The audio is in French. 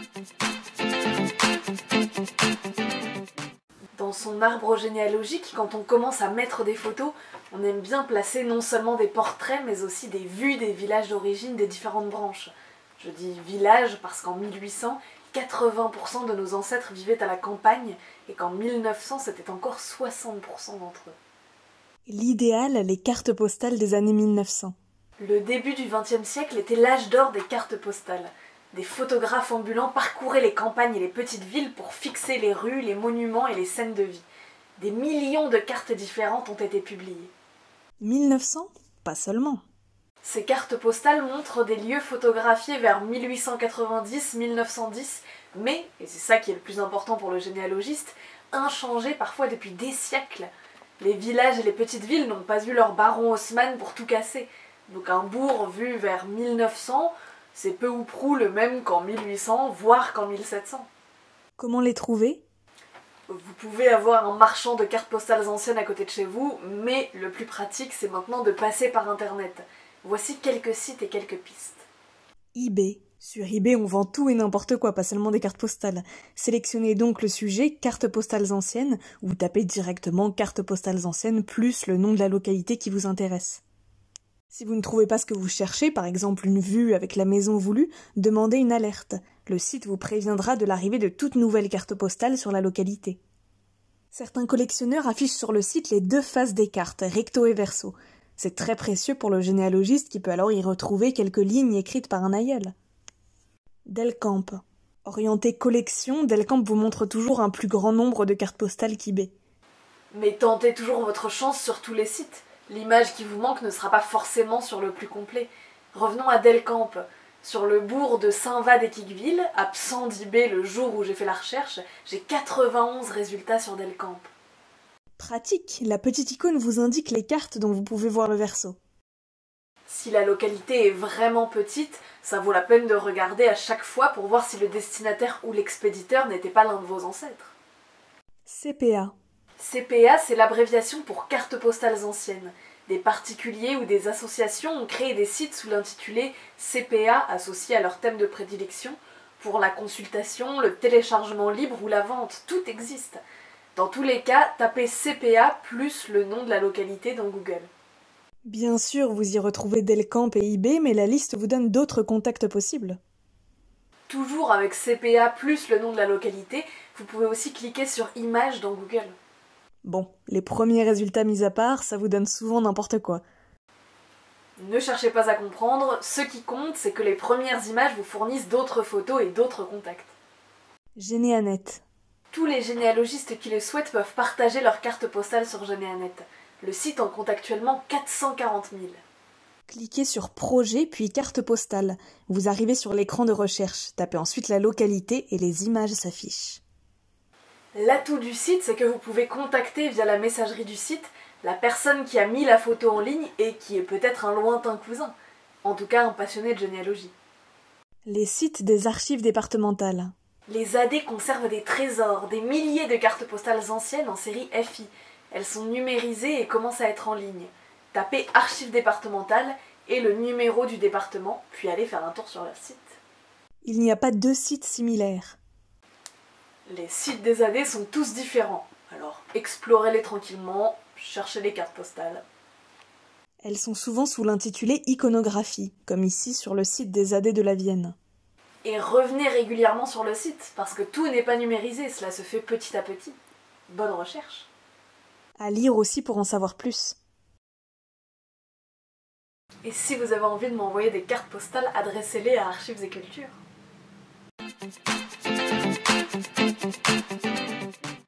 Dans son arbre généalogique, quand on commence à mettre des photos, on aime bien placer non seulement des portraits, mais aussi des vues des villages d'origine des différentes branches. Je dis village parce qu'en 1800, 80% de nos ancêtres vivaient à la campagne, et qu'en 1900, c'était encore 60% d'entre eux. L'idéal, les cartes postales des années 1900. Le début du XXe siècle était l'âge d'or des cartes postales. Des photographes ambulants parcouraient les campagnes et les petites villes pour fixer les rues, les monuments et les scènes de vie. Des millions de cartes différentes ont été publiées. 1900 ? Pas seulement. Ces cartes postales montrent des lieux photographiés vers 1890-1910, mais, et c'est ça qui est le plus important pour le généalogiste, inchangés parfois depuis des siècles. Les villages et les petites villes n'ont pas eu leur baron Haussmann pour tout casser. Donc un bourg vu vers 1900, c'est peu ou prou le même qu'en 1800, voire qu'en 1700. Comment les trouver ? Vous pouvez avoir un marchand de cartes postales anciennes à côté de chez vous, mais le plus pratique, c'est maintenant de passer par Internet. Voici quelques sites et quelques pistes. eBay. Sur eBay, on vend tout et n'importe quoi, pas seulement des cartes postales. Sélectionnez donc le sujet cartes postales anciennes ou tapez directement cartes postales anciennes plus le nom de la localité qui vous intéresse. Si vous ne trouvez pas ce que vous cherchez, par exemple une vue avec la maison voulue, demandez une alerte. Le site vous préviendra de l'arrivée de toute nouvelle carte postale sur la localité. Certains collectionneurs affichent sur le site les deux faces des cartes, recto et verso. C'est très précieux pour le généalogiste qui peut alors y retrouver quelques lignes écrites par un aïeul. Delcamp. Orienté collection, Delcamp vous montre toujours un plus grand nombre de cartes postales qu'eBay. Mais tentez toujours votre chance sur tous les sites. L'image qui vous manque ne sera pas forcément sur le plus complet. Revenons à Delcamp. Sur le bourg de Saint-Va-d'Équiqueville, absent d'eBay le jour où j'ai fait la recherche, j'ai 91 résultats sur Delcamp. Pratique, la petite icône vous indique les cartes dont vous pouvez voir le verso. Si la localité est vraiment petite, ça vaut la peine de regarder à chaque fois pour voir si le destinataire ou l'expéditeur n'était pas l'un de vos ancêtres. CPA. CPA, c'est l'abréviation pour cartes postales anciennes. Des particuliers ou des associations ont créé des sites sous l'intitulé CPA associés à leur thème de prédilection pour la consultation, le téléchargement libre ou la vente. Tout existe. Dans tous les cas, tapez CPA plus le nom de la localité dans Google. Bien sûr, vous y retrouvez Delcamp et eBay, mais la liste vous donne d'autres contacts possibles. Toujours avec CPA plus le nom de la localité, vous pouvez aussi cliquer sur Images dans Google. Bon, les premiers résultats mis à part, ça vous donne souvent n'importe quoi. Ne cherchez pas à comprendre, ce qui compte, c'est que les premières images vous fournissent d'autres photos et d'autres contacts. Généanet. Tous les généalogistes qui le souhaitent peuvent partager leurs cartes postales sur Généanet. Le site en compte actuellement 440 000. Cliquez sur Projet puis Carte postale. Vous arrivez sur l'écran de recherche. Tapez ensuite la localité et les images s'affichent. L'atout du site, c'est que vous pouvez contacter via la messagerie du site la personne qui a mis la photo en ligne et qui est peut-être un lointain cousin. En tout cas, un passionné de généalogie. Les sites des archives départementales. Les AD conservent des trésors, des milliers de cartes postales anciennes en série FI. Elles sont numérisées et commencent à être en ligne. Tapez archives départementales et le numéro du département, puis allez faire un tour sur leur site. Il n'y a pas deux sites similaires. Les sites des AD sont tous différents, alors explorez-les tranquillement, cherchez les cartes postales. Elles sont souvent sous l'intitulé iconographie, comme ici sur le site des AD de la Vienne. Et revenez régulièrement sur le site, parce que tout n'est pas numérisé, cela se fait petit à petit. Bonne recherche. À lire aussi pour en savoir plus. Et si vous avez envie de m'envoyer des cartes postales, adressez-les à Archives et Culture.